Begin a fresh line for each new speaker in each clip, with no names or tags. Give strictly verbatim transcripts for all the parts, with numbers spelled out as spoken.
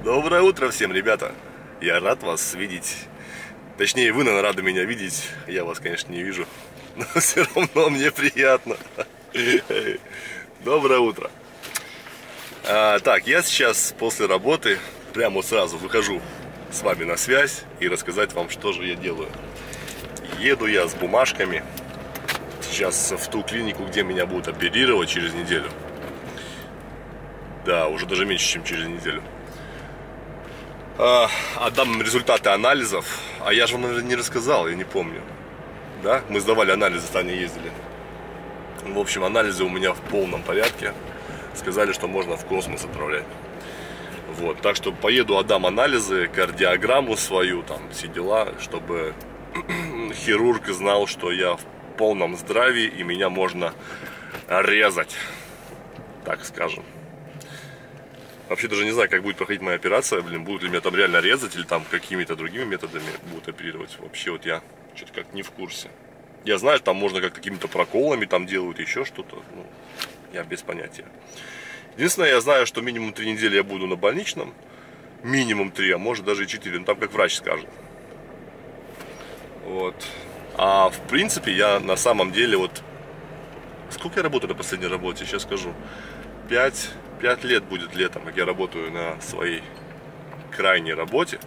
Доброе утро всем, ребята! Я рад вас видеть. Точнее, вы, наверное, рады меня видеть. Я вас, конечно, не вижу. Но все равно мне приятно. Доброе утро. а, Так, я сейчас после работы прямо сразу выхожу с вами на связь и рассказать вам, что же я делаю. Еду я с бумажками сейчас в ту клинику, где меня будут оперировать через неделю. Да, уже даже меньше, чем через неделю. а, Отдам результаты анализов. А я же вам, наверное, не рассказал, я не помню. Да, мы сдавали анализы, с Таней ездили. В общем, анализы у меня в полном порядке. Сказали, что можно в космос отправлять. Вот, так что поеду, отдам анализы, кардиограмму свою, там, все дела, чтобы хирург знал, что я в полном здравии и меня можно резать, так скажем. Вообще даже не знаю, как будет проходить моя операция, блин, будут ли меня там реально резать или там какими-то другими методами будут оперировать. Вообще вот я что-то как не в курсе. Я знаю, там можно как какими-то проколами там делают еще что-то, ну, я без понятия. Единственное, я знаю, что минимум три недели я буду на больничном, минимум три, а может даже и четыре, ну там как врач скажет. Вот. А в принципе я на самом деле вот, сколько я работаю на последней работе, сейчас скажу, пять лет будет летом, как я работаю на своей крайней работе.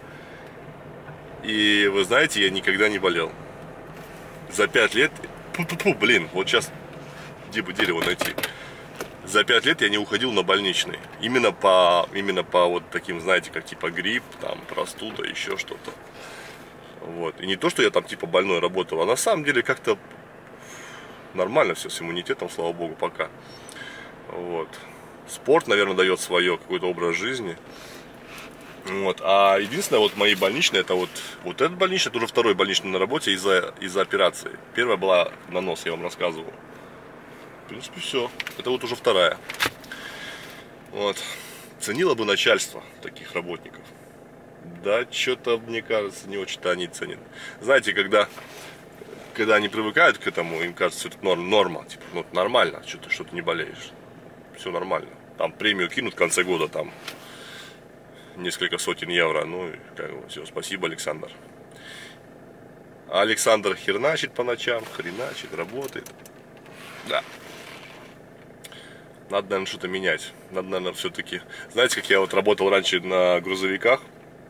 И вы знаете, я никогда не болел. За пять лет, пу-пу-пу, блин, вот сейчас, где бы дерево найти. За пять лет я не уходил на больничный. Именно по, именно по вот таким, знаете, как типа грипп, там, простуда, еще что-то. Вот. И не то, что я там типа больной работал, а на самом деле как-то нормально все с иммунитетом, слава богу, пока. Вот. Спорт, наверное, дает свое, какой-то образ жизни. Вот. А единственное, вот мои больничные, это вот, вот этот больничный, это уже второй больничный на работе из-за из-за операции. Первая была на нос, я вам рассказывал. В принципе, все. Это вот уже вторая. Вот. Ценило бы начальство таких работников. Да, что-то, мне кажется, не очень-то они ценят. Знаете, когда, когда они привыкают к этому, им кажется, что это норм, норма. Типа, ну, нормально, что ты что-то не болеешь. Все нормально. Там премию кинут в конце года, там несколько сотен евро. Ну, как бы, все, спасибо, Александр. А Александр херначит по ночам, хреначит, работает. Да. Надо, наверное, что-то менять. Надо, наверное, все-таки... Знаете, как я вот работал раньше на грузовиках,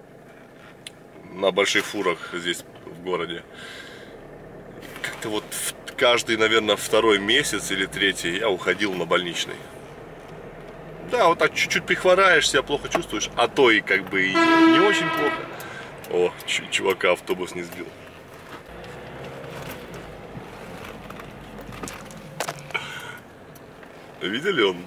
на больших фурах здесь, в городе. Как-то вот каждый, наверное, второй месяц или третий я уходил на больничный. Да, вот так чуть-чуть прихвораешь, себя плохо чувствуешь, а то и как бы и не, не очень плохо. О, чувака автобус не сбил. Видели он?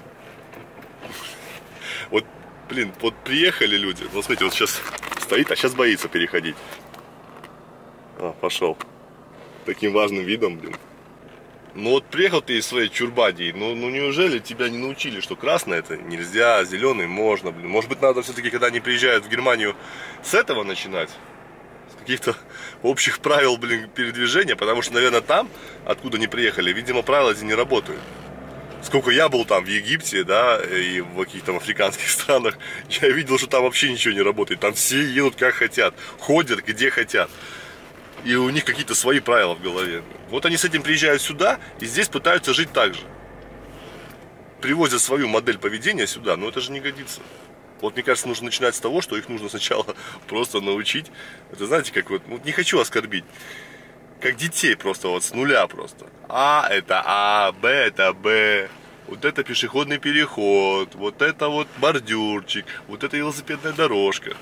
Вот, блин, вот приехали люди. Вот смотрите, вот сейчас стоит, а сейчас боится переходить. А, пошел. Таким важным видом, блин. Ну вот приехал ты из своей чурбадии, ну, ну неужели тебя не научили, что красное это нельзя, зеленый можно, блин. Может быть, надо все-таки, когда они приезжают в Германию, с этого начинать? С каких-то общих правил, блин, передвижения, потому что, наверное, там, откуда они приехали, видимо, правила эти не работают. Сколько я был там в Египте, да, и в каких-то африканских странах, я видел, что там вообще ничего не работает. Там все едут как хотят, ходят где хотят. И у них какие-то свои правила в голове. Вот они с этим приезжают сюда и здесь пытаются жить так же. Привозят свою модель поведения сюда, но это же не годится. Вот мне кажется, нужно начинать с того, что их нужно сначала просто научить. Это знаете, как вот, вот не хочу оскорбить. Как детей просто вот с нуля просто. А это А, Б это Б. Вот это пешеходный переход. Вот это вот бордюрчик. Вот это велосипедная дорожка.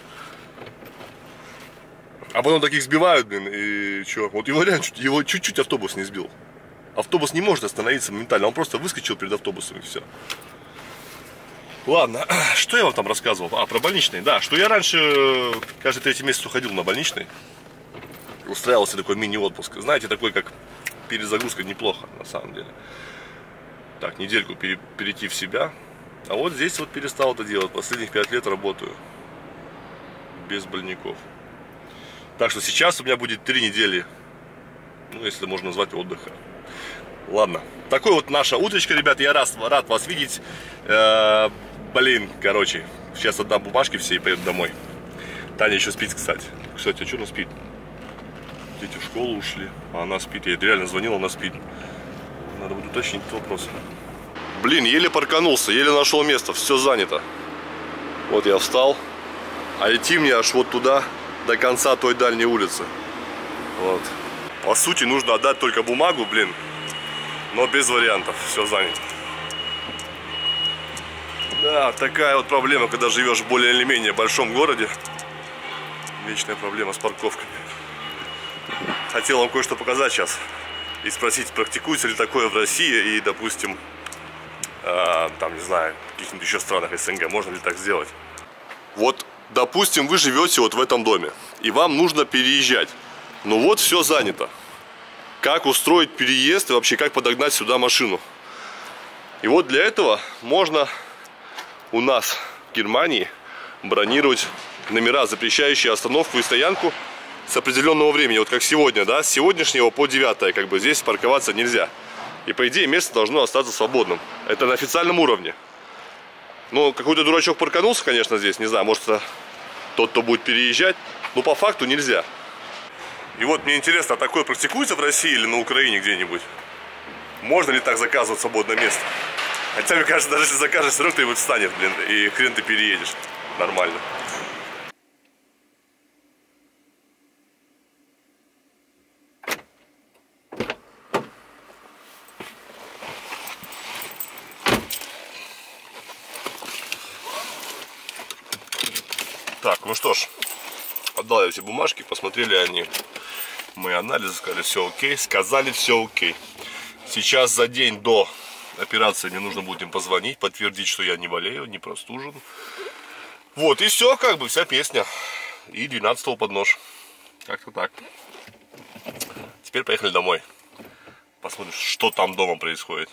А потом таких сбивают, блин, и что? Вот его реально, его чуть-чуть автобус не сбил. Автобус не может остановиться моментально, он просто выскочил перед автобусом и все. Ладно, что я вам там рассказывал? А, про больничный, да, что я раньше каждый третий месяц уходил на больничный. Устраивался такой мини-отпуск. Знаете, такой как перезагрузка неплохо, на самом деле. Так, недельку пере, перейти в себя. А вот здесь вот перестал это делать. Последних пять лет работаю без больников. Так что сейчас у меня будет три недели, ну, если можно назвать, отдыха. Ладно. Такой вот наша утречка, ребят. Я рад, рад вас видеть. Э, блин, короче, Сейчас отдам бумажки все и поеду домой. Таня еще спит, кстати. Кстати, а что она спит? Дети в школу ушли, а она спит. Я ей реально звонил, она спит. Надо будет уточнить этот вопрос. Блин, еле парканулся, еле нашел место. Все занято. Вот я встал. А идти мне аж вот туда, до конца той дальней улицы. Вот. По сути, нужно отдать только бумагу, блин. Но без вариантов. Все занято. Да, такая вот проблема, когда живешь в более или менее большом городе. Вечная проблема с парковками. Хотел вам кое-что показать сейчас. И спросить, практикуется ли такое в России и, допустим, э, там, не знаю, в каких-нибудь еще странах СНГ. Можно ли так сделать? Вот, допустим, вы живете вот в этом доме. И вам нужно переезжать. Ну вот, все занято. Как устроить переезд и вообще как подогнать сюда машину? И вот для этого можно у нас в Германии бронировать номера, запрещающие остановку и стоянку с определенного времени. Вот как сегодня, да, с сегодняшнего по девятое, как бы здесь парковаться нельзя. И по идее место должно остаться свободным. Это на официальном уровне. Но какой-то дурачок парканулся, конечно, здесь, не знаю, может это тот, кто будет переезжать. Но по факту нельзя. И вот мне интересно, а такое практикуется в России или на Украине где-нибудь? Можно ли так заказывать свободное место? Хотя, мне кажется, даже если закажешь, все равно кто-нибудь встанет, блин, и хрен ты переедешь. Нормально. Так, ну что ж, отдал я все бумажки, посмотрели они мои анализы, сказали все окей, сказали все окей. Сейчас за день до операции мне нужно будет им позвонить, подтвердить, что я не болею, не простужен. Вот, и все, как бы, вся песня. И двенадцатого под нож. Как-то так. Теперь поехали домой. Посмотрим, что там дома происходит.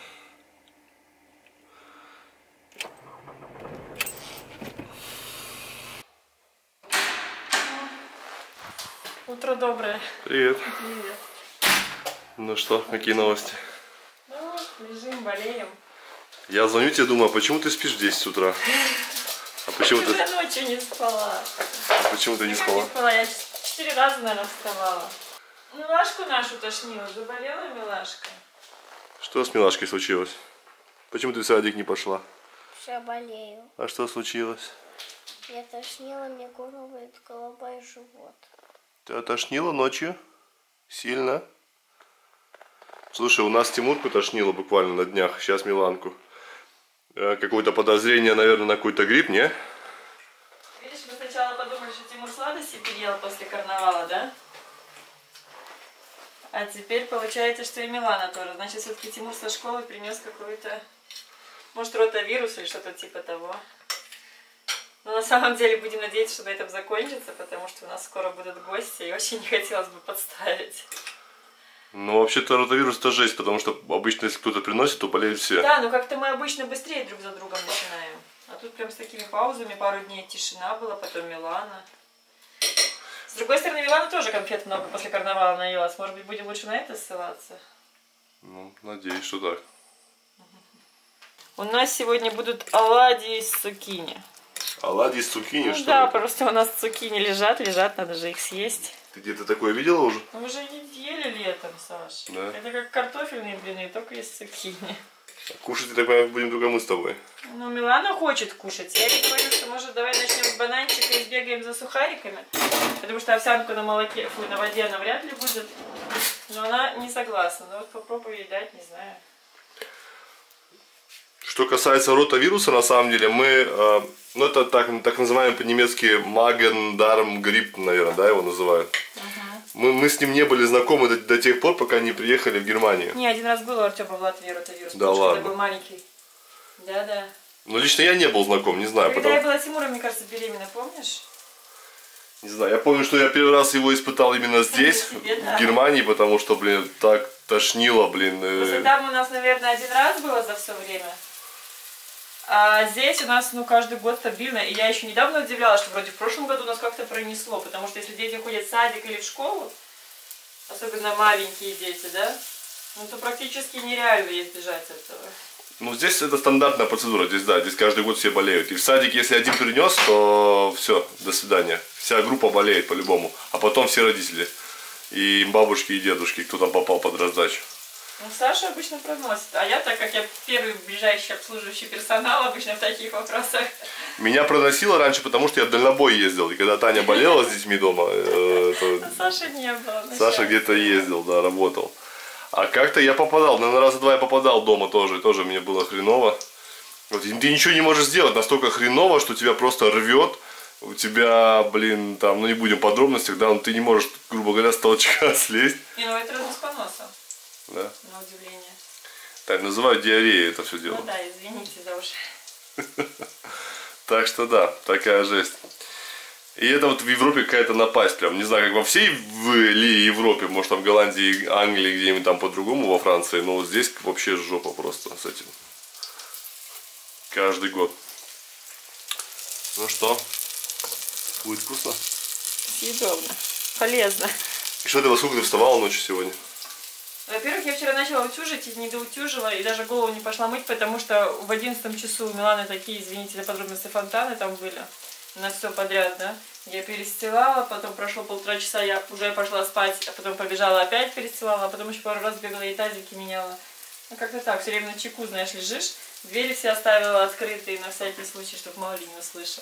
Утро доброе.
Привет.
Привет.
Ну что, какие новости?
Ну, лежим, болеем.
Я звоню тебе, думаю, а почему ты спишь в десять утра? А почему ты...
Я ночью не спала.
А почему ты не спала?
Не спала, я четыре раза, наверное, вставала. Милашку нашу тошнило, заболела Милашка.
Что с Милашкой случилось? Почему ты в садик не пошла?
Я болею.
А что случилось?
Я тошнила, мне горло, голова и живот.
Тебя тошнило ночью? Сильно? Слушай, у нас Тимурку тошнило буквально на днях, сейчас Миланку. Э, Какое-то подозрение, наверное, на какой-то грипп, не?
Видишь, мы сначала подумали, что Тимур сладости переел после карнавала, да? А теперь получается, что и Милана тоже. Значит, все-таки Тимур со школы принес какой-то, может, ротавирус или что-то типа того. Но на самом деле будем надеяться, что на этом закончится, потому что у нас скоро будут гости, и очень не хотелось бы подставить.
Ну, вообще-то ротавирус это жесть, потому что обычно, если кто-то приносит, то болеют все.
Да, но как-то мы обычно быстрее друг за другом начинаем. А тут прям с такими паузами, пару дней тишина была, потом Милана. С другой стороны, Милана тоже конфет много после карнавала наелась. Может быть, будем лучше на это ссылаться?
Ну, надеюсь, что так.
У нас сегодня будут оладьи из цукини.
Оладьи с цукини,
Ну,
что
да,
ли?
просто у нас цукини лежат, лежат, надо же их съесть.
Ты где-то такое видела уже?
Мы уже ели летом, Саш.
Да.
Это как картофельные блины, только из цукини.
Кушать, я так понимаю, будем только мы с тобой.
Ну, Милана хочет кушать. Я ей говорю, что может давай начнем с бананчика и сбегаем за сухариками. Потому что овсянку на молоке, фу, на воде она вряд ли будет. Но она не согласна. Ну вот попробую ей дать, не знаю.
Что касается ротавируса, на самом деле, мы, э, ну это так, так называемый по-немецки Magen-Darm-Grippe, наверное, да, его называют.
Угу.
Мы, мы с ним не были знакомы до, до тех пор, пока не приехали в Германию.
Не, один раз был у Артема в Латвии ротавирус.
Да
потому что
ладно.
Я был маленький. Да-да.
Но лично я не был знаком, не знаю.
Когда
Потому...
я была Тимура, мне кажется, беременна, помнишь?
Не знаю, я помню, что я первый раз его испытал именно здесь,
Тебе, да.
в Германии, потому что, блин, так тошнило, блин.
Просто
Э...
там у нас, наверное, один раз было за все время. А здесь у нас, ну, каждый год стабильно. И я еще недавно удивлялась, что вроде в прошлом году нас как-то пронесло. Потому что если дети ходят в садик или в школу, особенно маленькие дети, да, ну, то практически нереально избежать этого.
Ну, здесь это стандартная процедура, здесь, да, здесь каждый год все болеют. И в садике, если один принес, то все, до свидания. Вся группа болеет по-любому, а потом все родители. И бабушки, и дедушки, кто там попал под раздачу.
Ну, Саша обычно проносит, а я, так как я первый ближайший обслуживающий персонал, обычно в таких вопросах.
Меня проносило раньше, потому что я в дальнобой ездил. И когда Таня болела с детьми дома, э, то
Саши не было.
Саша где-то ездил, да, работал. А как-то я попадал, наверное, раза два я попадал дома тоже, и тоже мне было хреново. Вот, и ты ничего не можешь сделать, настолько хреново, что тебя просто рвет. У тебя, блин, там, ну не будем в подробностях, да, но ты не можешь, грубо говоря, с толчка слезть.
Не, ну это разнос по носу.
Да.
На удивление.
Так, называют диареей это все дело.
Ну да, извините за уши.
Так что да, такая жесть. И это вот в Европе какая-то напасть прям. Не знаю, как во всей в ли Европе, может там в Голландии, Англии, где-нибудь там по-другому, во Франции. Но вот здесь вообще жопа просто с этим. Каждый год. Ну что, будет вкусно?
Съедобно. Полезно.
И что ты, во сколько ты вставала ночью сегодня?
Во-первых, я вчера начала утюжить и не доутюжила, и даже голову не пошла мыть, потому что в одиннадцатом часу у Миланы такие, извините за подробности, фонтаны там были. На все подряд, да. Я перестилала, потом прошло полтора часа, я уже пошла спать, а потом побежала опять перестилала, а потом еще пару раз бегала и тазики меняла. Ну как-то так, все время на чеку, знаешь, лежишь. Двери все оставила открытые на всякий случай, чтобы мало ли не услышал.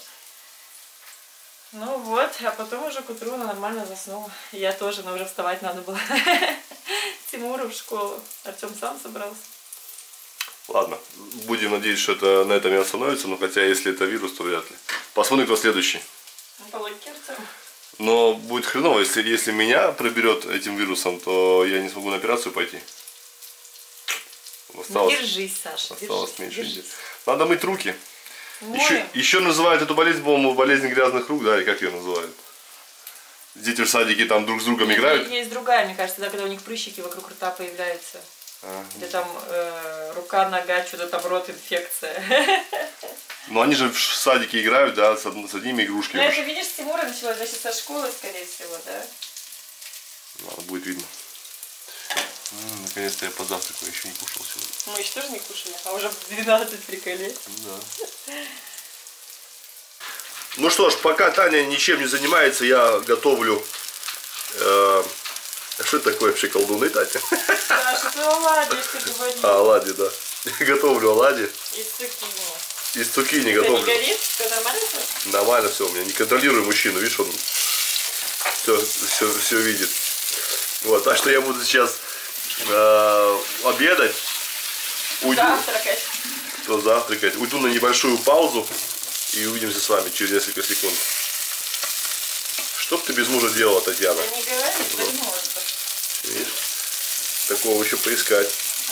Ну вот, а потом уже к утру она нормально заснула. И я тоже, но уже вставать надо было. Тимуру в школу. Артем сам собрался.
Ладно, будем надеяться, что это на этом не остановится, но хотя если это вирус, то вряд ли. Посмотрим, кто следующий.
Ну, по логике Артема.
Но будет хреново, если, если меня проберет этим вирусом, то я не смогу на операцию пойти. Осталось,
ну, держись, Саша,
осталось
держись,
меньше
держись.
недель. Надо мыть руки.
Моем.
Еще, еще называют эту болезнь, по-моему, болезнь грязных рук, да, или как ее называют? Дети в садике там друг с другом
Нет,
играют.
Есть другая, мне кажется, да, когда у них прыщики вокруг рта появляются.
А,
Где там э, рука, нога, что-то там рот, инфекция.
ну они же в садике играют, да, с, с одними игрушками.
Ну это, видишь, с Тимура началось, значит, со школы, скорее всего, да?
Ладно, будет видно. М, наконец-то я позавтракаю, еще не кушал сегодня.
Мы еще тоже не кушали, а уже в двенадцать приколей.
Да. Ну что ж, пока Таня ничем не занимается, я готовлю... Э, что это такое вообще, колдуны, Татья?
Саша, ты оладьи, что ты говоришь.
А, оладьи, да. Готовлю оладьи.
Из цукини.
Из цукини
Это
готовлю.
не горит? Все нормально все?
Нормально все, у меня не контролирую мужчину, видишь, он все, все, все видит. Вот, так что я буду сейчас э, обедать. Уйду,
Завтракать.
то завтракать. Уйду на небольшую паузу и увидимся с вами через несколько секунд. Что б ты без мужа делала, Татьяна?
Да не говори, да не может быть.
Видишь? Такого еще поискать.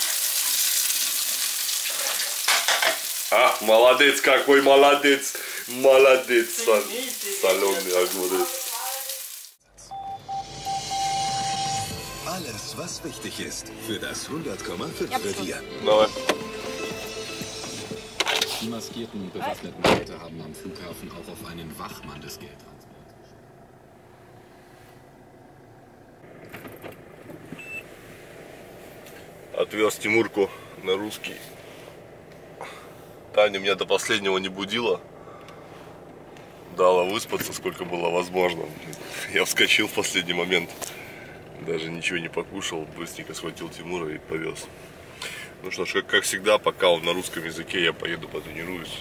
А, молодец, какой молодец. Молодец, сол- соленый огурец.
Alles, was wichtig ist für das hundert Komma fünf Revier.
Давай.
Die maskierten, bewaffneten Leute haben am Flughafen auch auf einen Wachmann des Geldtransports.
Отвез Тимурку на русский. Таня меня до последнего не будила. Дала выспаться, сколько было возможно. Я вскочил в последний момент. Даже ничего не покушал. Быстренько схватил Тимура и повез. Ну что ж, как, как всегда, пока он на русском языке, я поеду потренируюсь.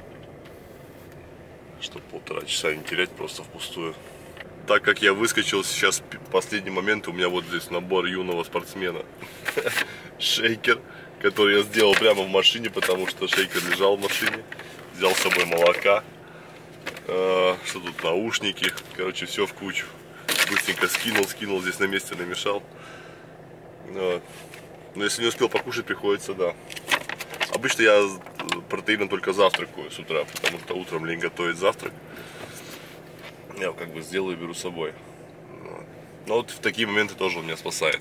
Чтобы полтора часа не терять просто впустую. Так как я выскочил сейчас в последний момент, у меня вот здесь набор юного спортсмена. Шейкер, который я сделал прямо в машине, потому что шейкер лежал в машине. Взял с собой молока. Что тут, наушники. Короче, все в кучу. Быстренько скинул, скинул, здесь на месте намешал. Но если не успел покушать, приходится, да. Обычно я протеином только завтракаю с утра, потому что утром лень готовить завтрак. Я как бы сделаю и беру с собой. Но вот в такие моменты тоже он меня спасает.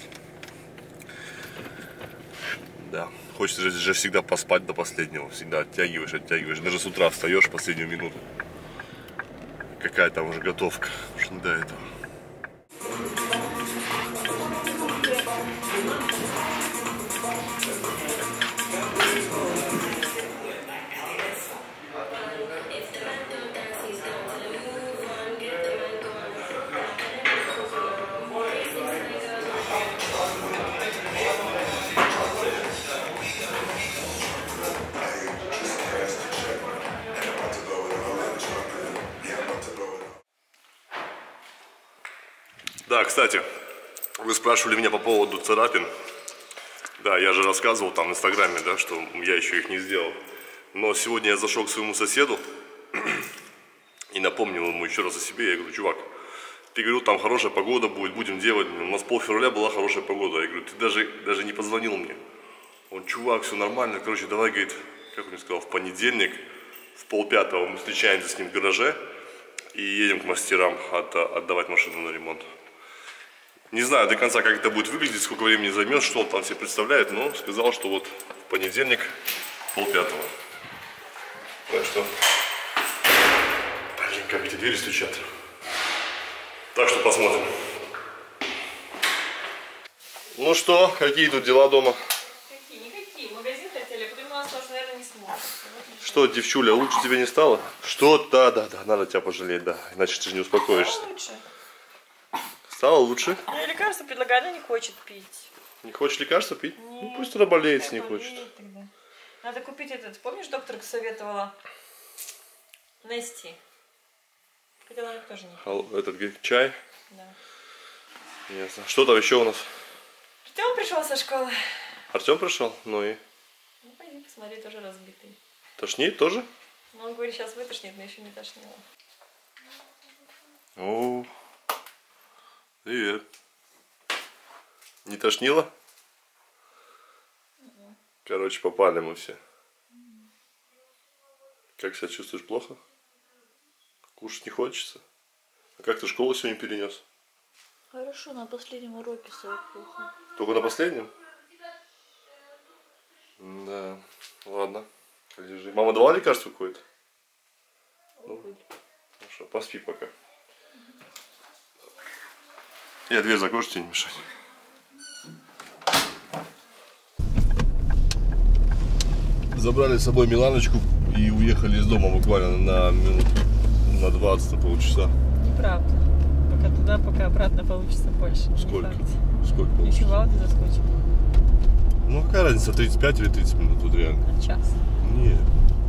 Да. Хочется же всегда поспать до последнего. Всегда оттягиваешь, оттягиваешь. Даже с утра встаешь в последнюю минуту. Какая там уже готовка. Уж не до этого. Да, кстати, вы спрашивали меня по поводу царапин. Да, я же рассказывал там в инстаграме, да, что я еще их не сделал. Но сегодня я зашел к своему соседу и напомнил ему еще раз о себе. Я говорю, чувак, ты говорил, там хорошая погода будет, будем делать. У нас полфевраля была хорошая погода. Я говорю, ты даже, даже не позвонил мне. Он, чувак, все нормально. Короче, давай, говорит, как он мне сказал, в понедельник, в полпятого мы встречаемся с ним в гараже и едем к мастерам от, отдавать машину на ремонт. Не знаю до конца, как это будет выглядеть, сколько времени займет, что он там себе представляет, но сказал, что вот в понедельник, полпятого. Так что, блин, как эти двери стучат. Так что посмотрим. Ну что, какие тут дела дома?
Какие? Никакие. В магазин хотели, подумала, что, наверное, не сможет.
Что, девчуля, лучше тебе не стало? Что? Да, да, да, надо тебя пожалеть, да. Иначе ты же не успокоишься.
Стало лучше.
Стало лучше?
Ну, лекарство предлагаю, она не хочет пить.
Не хочешь лекарства пить?
Нет.
Ну пусть она болеет, если не
Болеет
хочет.
тогда. Надо купить этот, помнишь, докторка советовала? Нести. Хотя она тоже не пьет.
Этот говорит, чай?
Да.
Ясно. Что там еще у нас?
Артем пришел со школы.
Артем пришел? Ну и?
Ну, пойди посмотри, тоже разбитый.
Тошнит тоже?
Ну, он говорит, сейчас вытошнит, но еще не тошнило.
О, привет. Не тошнило? Короче, попали мы все. Как себя чувствуешь? Плохо? Кушать не хочется? А как ты школу сегодня перенес?
Хорошо, на последнем уроке все плохо.
Только на последнем? Да, ладно. Лежи. Мама давала лекарство какое-то? Ну, хорошо, поспи пока. Я дверь закроешь, тебе не мешать. Забрали с собой Миланочку и уехали из дома буквально на минут на двадцать, полчаса.
Неправда. Пока туда, пока обратно получится больше.
Сколько?
Неправда.
Сколько получится?
Еще в Алди заскочим.
Ну какая разница, тридцать пять или тридцать минут тут реально?
На час.
Нет.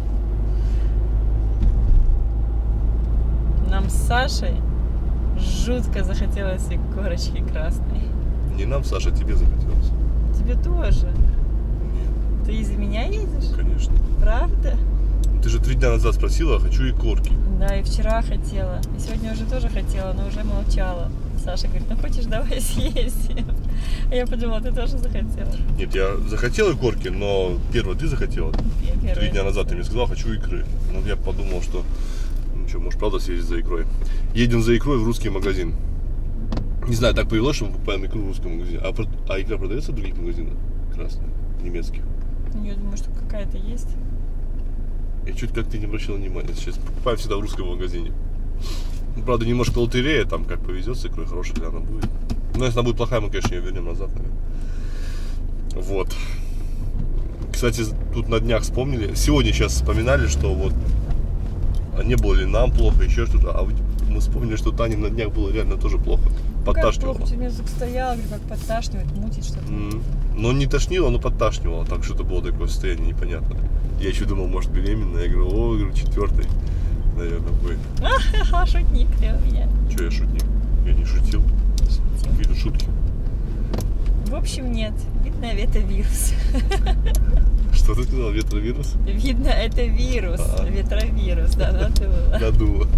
Нам с Сашей жутко захотелось корочки красной.
Не нам, Саша, тебе захотелось.
Тебе тоже.
Нет,
Ты из-за меня едешь?
конечно.
Правда?
Ты же три дня назад спросила, хочу и корки.
Да, и вчера хотела. И сегодня уже тоже хотела, но уже молчала. Саша говорит, ну хочешь, давай съездим. А я подумала, ты тоже захотела.
Нет, я захотел и корки, но первое ты захотела.
Я первая.
Три дня назад ты мне сказал, хочу икры. Ну, я подумал, что, ну что, может, правда съездить за икрой. Едем за икрой в русский магазин. Не знаю, так повелось, что мы покупаем икру в русском магазине. А, а икра продается в других магазинах? Красная, немецких.
Я думаю, что какая-то есть.
Я чуть как-то не обращал внимания. Сейчас покупаем всегда в русском магазине. Ну, правда, немножко лотерея, там как повезет с икрой, хорошая ли она будет. Но если она будет плохая, мы, конечно, ее вернем назад, наверное. Вот. Кстати, тут на днях вспомнили, сегодня сейчас вспоминали, что вот а не было ли нам плохо, еще что-то. А мы вспомнили, что Тане на днях было реально тоже плохо. Подташнивало.
Как плохо, тебе стояла, говорю, как подташнивает, мутит что-то.
Mm-hmm. Но не тошнило, но подташнивало. Так что-то было такое состояние непонятное. Я еще думал, может, беременная. Я говорю, о, говорю, четвертый, наверное, будет.
Ха-ха, шутник ты у меня.
Че я шутник? Я не шутил. Какие-то шутки.
В общем, нет. Видно, это вирус.
Что ты сказал? Ветровирус?
Видно, это вирус.
А-а.
Ветровирус, да, надуло.
Надуло.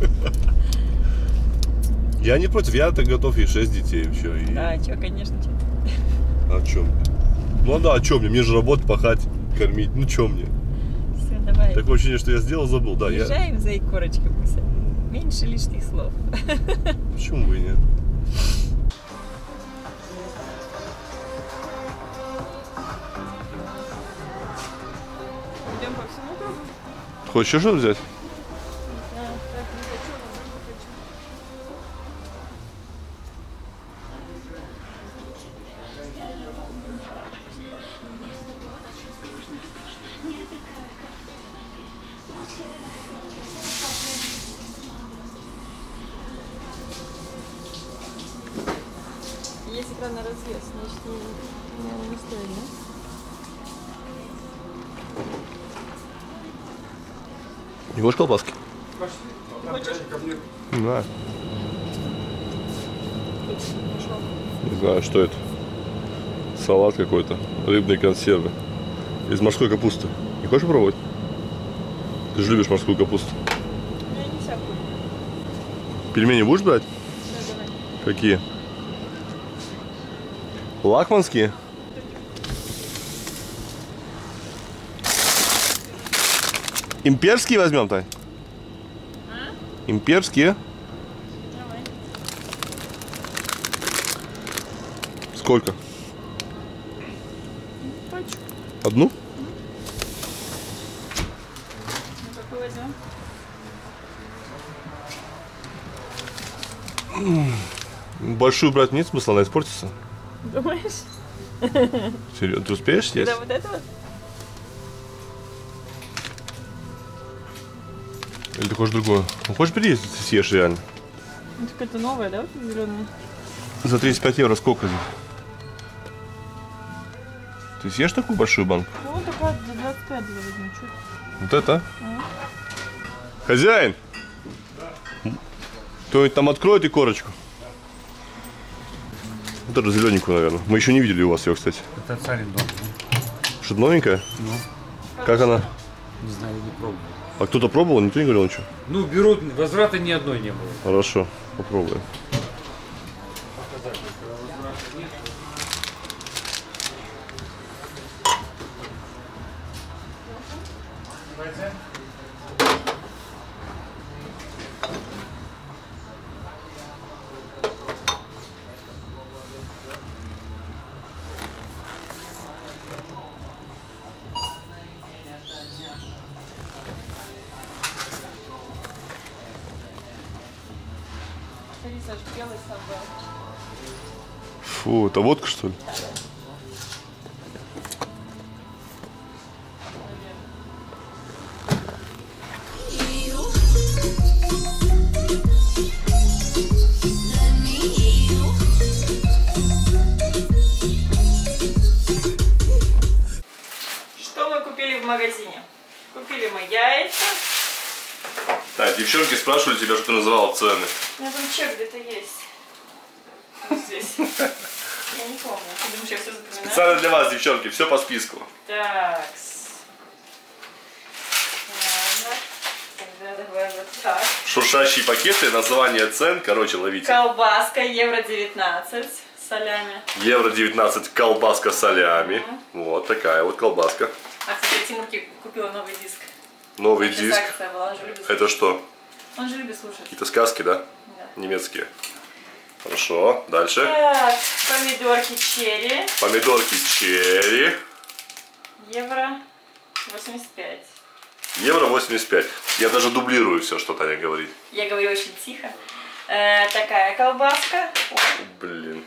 Я не против, я-то готов и шесть детей вообще. И...
Да, что, конечно, что.
А о чем? Ну да, о чем мне? Мне же работать, пахать, кормить. Ну что мне?
Все, давай.
Такое ощущение, что я сделал, забыл. Да,
Езжаем
я...
за икорочкой, Буся. Меньше лишних слов.
Почему бы и нет?
Идем по всему кругу?
Хочешь еще что-то взять?
Да, так, не хочу, но не хочу. Есть экран на разъезд, значит, не, не, не стоит, да?
Не хочешь колбаски?
Хочешь?
Да.
Пошел.
Не знаю, что это. Салат какой-то. Рыбные консервы. Из морской капусты. Не хочешь пробовать? Ты же любишь морскую капусту.
Я не всякую.
Пельмени будешь брать?
Да, давай.
Какие? Лакманские? Имперские возьмем, Тань?
А?
Имперские?
Давай.
Сколько?
Пачку.
Одну?
Ну, какую возьмем?
Большую брать нет смысла, она испортится.
Думаешь?
Серьезно, ты успеешь съесть?
Да, вот это вот?
Или ты хочешь другую? Ну, хочешь бери, если ты съешь реально.
Ну, так это новая, да, вот зеленая?
За тридцать пять евро сколько здесь? Ты съешь такую большую банку?
Ну, такая за двадцать пять возьмем. Чуть.
Вот это?
А?
Хозяин! Кто-нибудь там откроет и корочку? Вот эту зелененькую, наверное. Мы еще не видели у вас ее, кстати.
Это царин дом.
Что-то новенькое?
Ну,
Как она?
не знаю, не пробовал.
А кто-то пробовал? Никто не говорил ничего?
Ну, берут, возврата ни одной не было.
Хорошо, попробуем.
Смотри, Саш, белый сам был.
Фу, это водка, что ли?
Что мы купили в магазине? Купили мы яйца.
Да, девчонки спрашивали тебя, что ты называла цены.
У меня там чек где-то есть. Вот здесь. Я не помню. Ты думаешь, я все запоминаю?
Специально для вас, девчонки, все по списку.
Так. Тогда давай вот так.
Шуршащие пакеты, название цен, короче, ловите.
Колбаска евро девятнадцать с солями.
Евро девятнадцать колбаска с солями. Вот такая вот колбаска.
А, кстати, я Тимурке купила новый диск.
Новый
Сейчас
диск.
акция была, он же любит слушать.
Это что?
Он же любит слушать.
Какие-то сказки, да?
Да.
Немецкие. Хорошо, дальше.
Так, помидорки черри.
Помидорки черри.
Евро восемьдесят пять.
Евро восемьдесят пять. Я даже дублирую все, что Таня говорит.
Я говорю очень тихо. Э, такая колбаска.
Блин.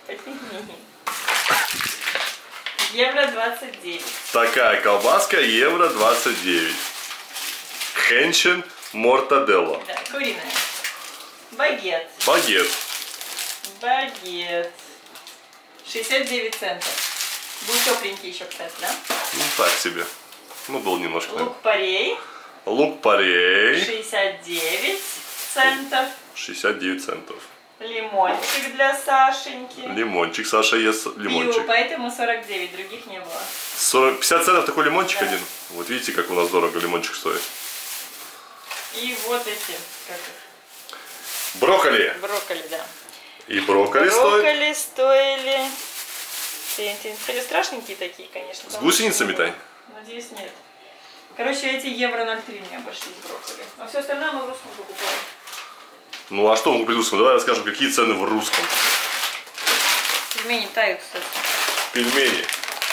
Евро двадцать девять.
Такая колбаска, евро двадцать девять. Хенчен мортаделло.
Да, куриная. Багет.
Багет.
Багет. шестьдесят девять центов. Был тепленький еще, кстати, да?
Ну так себе. Ну был немножко. наверное.
Лук-порей.
Лук-порей.
шестьдесят девять центов.
шестьдесят девять центов.
Лимончик для Сашеньки.
Лимончик. Саша ест
Пиво,
лимончик.
поэтому сорок девять, других не было.
сорок, пятьдесят центов такой лимончик
Да.
один. Вот видите, как у нас дорого лимончик стоит.
И вот эти, как их?
Брокколи.
Брокколи, да.
И брокколи, стоит.
Брокколи стоили... Тин-тин. Хотя страшненькие такие, конечно.
С гусеницами, Тань?
Надеюсь, нет. Короче, эти евро ноль три мне обошлись брокколи. А все остальное мы в русском покупали.
Ну а что мы купили в русском? Давай расскажем, какие цены в русском.
Пельмени тают, кстати.
Пельмени.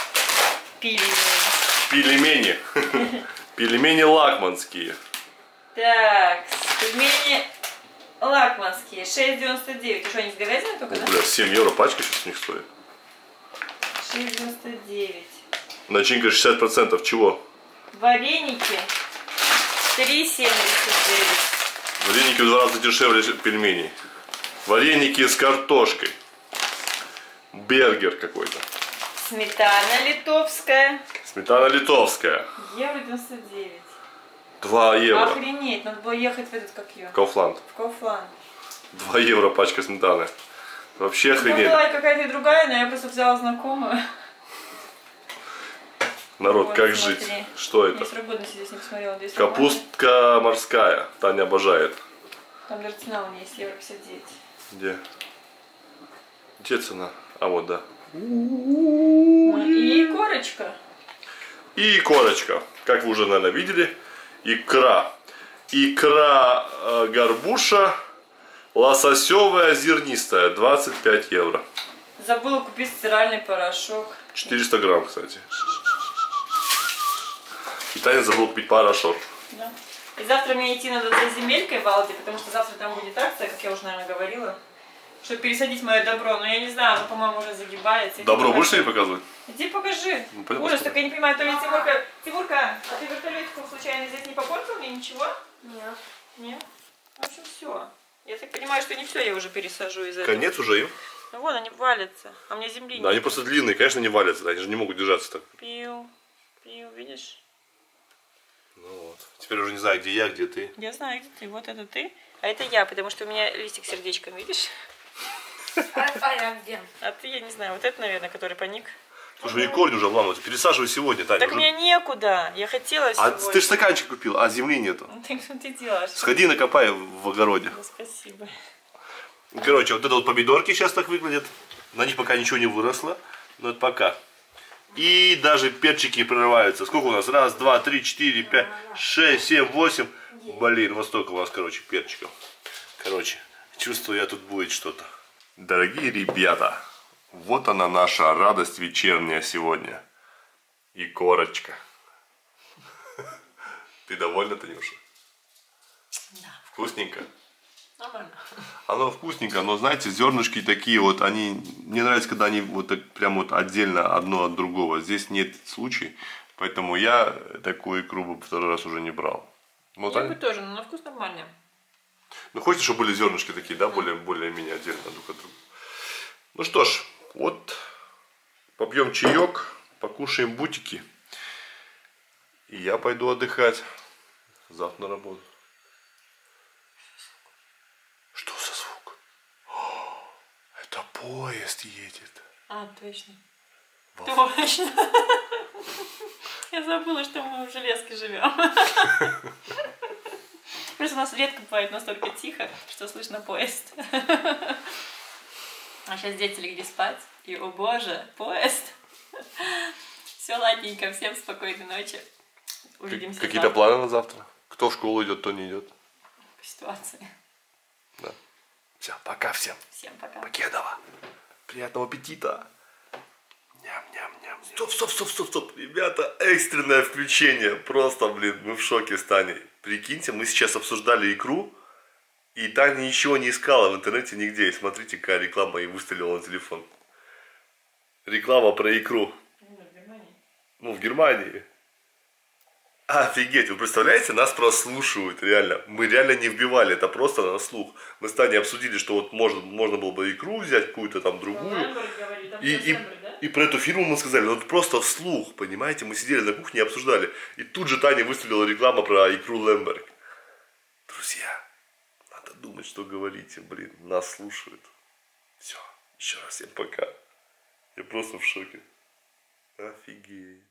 Пельмени.
Пельмени. Пельмени лакманские.
Так, пельмени лакманские. шесть девяносто девять. Ты что, они с говядиной только,
О,
да?
бля, семь евро пачка сейчас у них стоит.
шесть девяносто девять.
Начинка шестьдесят процентов чего?
Вареники три семьдесят девять.
Вареники в два раза дешевле пельменей. Вареники с картошкой. Бергер какой-то.
Сметана литовская.
Сметана литовская.
Евро девяносто девять.
два евро.
Охренеть, надо было ехать в этот, как ее,
Кауфланд.
в Кауфланд.
два евро пачка сметаны. Вообще
Ну,
охренеть.
была какая-то и другая, но я просто взяла знакомую.
Народ,
Вот,
как
смотри.
жить? Что
Я
это?
срок годности здесь не посмотрела. Здесь
Капустка морская. Таня обожает.
нормально. Там даже цена у меня есть, евро пятьдесят девять.
Где? Где цена? А вот, да.
Ну, и корочка.
И корочка. Как вы уже, наверное, видели. Икра. Икра э, горбуша. Лососевая зернистая. двадцать пять евро.
Забыла купить стиральный порошок.
четыреста грамм, кстати. И Таня забыла купить порошок.
Да. И завтра мне идти надо за земелькой в Алди, потому что завтра там будет акция, как я уже, наверное, говорила. Чтобы пересадить мое добро. Но я не знаю, оно, по-моему, уже загибается.
Добро
Иди
будешь мне
покажи.
показывать?
Иди покажи.
Ну, пойдем
Ужас,
посмотрим.
только я не понимаю, то ли Тимурка... Тимурка, а ты вертолетиком случайно здесь не попортил мне ничего?
Нет.
Нет? В общем, все. Я так понимаю, что не все я уже пересажу из этого.
Конец уже им.
Ну вон, они валятся. А мне земли
Да,
нет.
они просто длинные, конечно, не валятся. Они же не могут держаться так.
Пил, пил, видишь?
Ну вот. Теперь уже не знаю, где я, где ты.
Я знаю, где ты. Вот это ты. А это я, потому что у меня листик с сердечком, видишь?
А, а я где?
А ты, я не знаю, вот это, наверное, который паник.
Слушай, и корень уже обламывается. Пересаживай сегодня, Таня.
Так
уже-
мне некуда. Я хотела
А
сегодня.
ты же стаканчик купил, а земли нету.
Ну, так что ты делаешь?
Сходи накопай в огороде.
Ну, спасибо.
Короче, вот это вот помидорки сейчас так выглядят. На них пока ничего не выросло. Но это пока. И даже перчики прорываются. Сколько у нас? Раз, два, три, четыре, пять, шесть, семь, восемь. Блин, вот столько у нас, короче, перчиков. Короче, чувствую, я тут будет что-то. Дорогие ребята, вот она наша радость вечерняя сегодня. И корочка. Ты довольна, Танюша?
Да.
Вкусненько?
Нормально.
Оно вкусненько, но знаете, зернышки такие вот, они, мне нравится, когда они вот так прям вот отдельно одно от другого. Здесь нет случая, поэтому я такую икру бы второй раз уже не брал. Вот
Я
они-
бы тоже, но на вкус нормальный.
Ну, хочешь, чтобы были зернышки такие, да, более, более-менее отдельно друг от друга. Ну что ж, вот, попьем чаек, покушаем бутики. И я пойду отдыхать. Завтра на работу. Что за звук? О, это поезд едет.
А, точно. Точно. Я забыла, что мы в Железке живем. Просто у нас редко бывает настолько тихо, что слышно поезд. А сейчас дети легли спать. И, о боже, поезд. Все, ладненько, всем спокойной ночи. Увидимся
Какие-то
завтра.
планы на завтра? Кто в школу идет, кто не идет.
По ситуации.
Да. Все, пока всем.
Всем пока.
Покедова. Приятного аппетита. Ням-ням-ням. Стоп, стоп, стоп, стоп, стоп. Ребята, экстренное включение. Просто, блин, мы в шоке с Таней. Прикиньте, мы сейчас обсуждали икру. И Таня ничего не искала в интернете нигде. И смотрите, какая реклама ей выстрелила на телефон. Реклама про икру. Ну, в Германии. Офигеть, вы представляете, нас прослушивают, реально. Мы реально не вбивали, это просто на слух. Мы с Таней обсудили, что вот можно, можно было бы икру взять, какую-то там другую. И, и, и про эту фирму мы сказали, ну просто вслух, понимаете, мы сидели на кухне и обсуждали. И тут же Таня выстрелила реклама про икру Лемберг. Друзья, надо думать, что говорите, блин, нас слушают. Все, еще раз всем пока. Я просто в шоке. Офигеть.